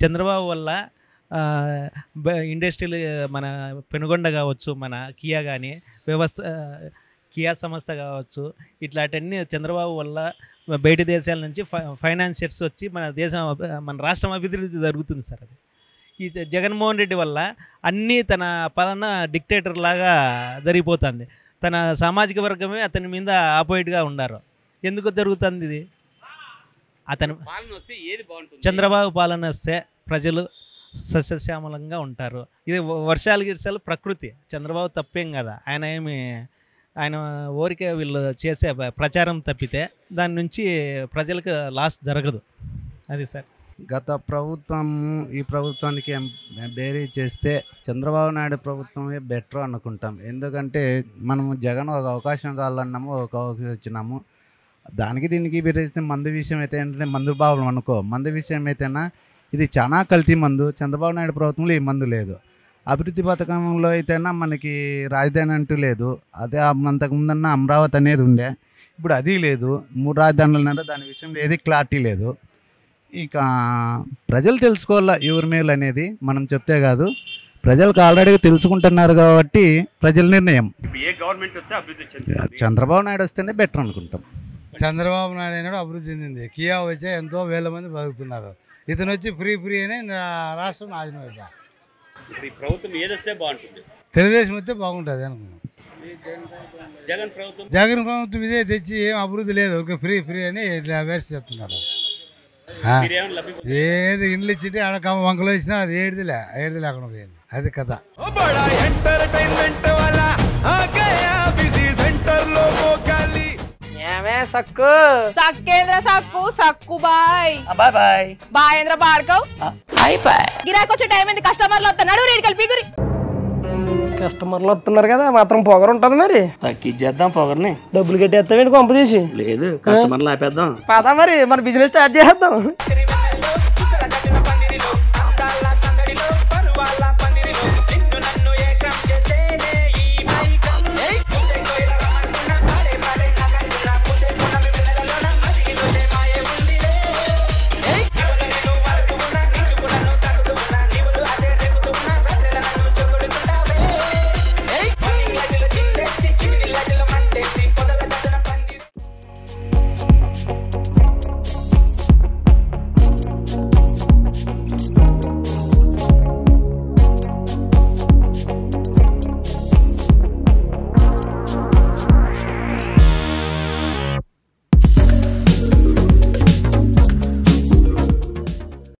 చంద్రబాబు వల్ల ఇండస్ట్రియల్ మన పెనుగొండ కావచ్చు, మన కియా కానీ కియా సంస్థ కావచ్చు, ఇట్లాంటివన్నీ చంద్రబాబు వల్ల బయట దేశాల నుంచి ఫైనాన్షియర్స్ వచ్చి మన రాష్ట్రం అభివృద్ధి జరుగుతుంది సార్. అది ఈ జగన్మోహన్ రెడ్డి వల్ల అన్నీ తన పాలన డిక్టేటర్ లాగా జరిగిపోతుంది. తన సామాజిక వర్గమే అతని మీద ఆపోజిట్గా ఉన్నారు. ఎందుకు జరుగుతుంది ఇది? అతను చంద్రబాబు పాలన వస్తే ప్రజలు సస్యశ్యామలంగా ఉంటారు. ఇది వర్షాలు ప్రకృతి. చంద్రబాబు తప్పేం కదా, ఆయన ఊరికే వీళ్ళు చేసే ప్రచారం తప్పితే దాని నుంచి ప్రజలకు లాస్ జరగదు. అది సార్. గత ప్రభుత్వం ఈ ప్రభుత్వానికి బేరీ చేస్తే చంద్రబాబు నాయుడు ప్రభుత్వమే బెటర్ అనుకుంటాం. ఎందుకంటే మనము జగన్ ఒక అవకాశం కావాలన్నాము, ఒక అవకాశం వచ్చినాము. దానికి దీనికి బేరైతే మందు విషయం అయితే ఏంటంటే మందు బాబులు అనుకో, మందు విషయం అయితేనా ఇది చాలా కల్తీ మందు. చంద్రబాబు నాయుడు ప్రభుత్వంలో ఈ మందు లేదు. అభివృద్ధి పథకంలో అయితేనా మనకి రాజధాని అంటూ లేదు. అదే అంతకుముందన్న అమరావతి అనేది ఉండే, ఇప్పుడు అది లేదు. 3 రాజధానులు ఉన్నారో దాని విషయంలో ఏది క్లారిటీ లేదు. ఇక ప్రజలు తెలుసుకోవాలా ఎవరి మేలు అనేది, మనం చెప్తే కాదు, ప్రజలకు ఆల్రెడీ తెలుసుకుంటున్నారు కాబట్టి ప్రజల నిర్ణయం. చంద్రబాబు నాయుడు వస్తేనే బెటర్ అనుకుంటాం. చంద్రబాబు నాయుడు అయినాడు అభివృద్ధి చెందింది. కియా వచ్చే ఎంతో వేల మంది బతుకుతున్నారు. ఇతను వచ్చి ఫ్రీ అని రాష్ట్రం నాశనం అయిపోయింది. ప్రభుత్వం ఏదొస్తే బాగుంటుంది, తెలుగుదేశం వస్తే బాగుంటుంది అనుకున్నాం. జగన్ ప్రభుత్వం ఇదే తెచ్చి ఏం అభివృద్ధి లేదు, ఒక ఫ్రీ అని ఇట్లా వేస్ట్ చేస్తున్నాడు. ఏది ఇండ్లు ఇచ్చింటే ఆడ వంకలో ఇచ్చినా అది ఏడిది లేకుండా పోయింది. అది కథ. సక్కు బాయ్ బాయేంద్ర భార్గవ్ గిరాకి వచ్చే టైం ఏంది? కస్టమర్లు వస్తున్నాడు, రేడికల్ కస్టమర్లు వస్తున్నారు కదా, మాత్రం పొగరు ఉంటది. మరి తగ్గించేద్దాం పొగర్ని. డబ్బులు కట్టేస్తామేంటి కొంప తీసి? లేదు, కస్టమర్లు ఆపేద్దాం. పదా మరి మన బిజినెస్ స్టార్ట్ చేద్దాం.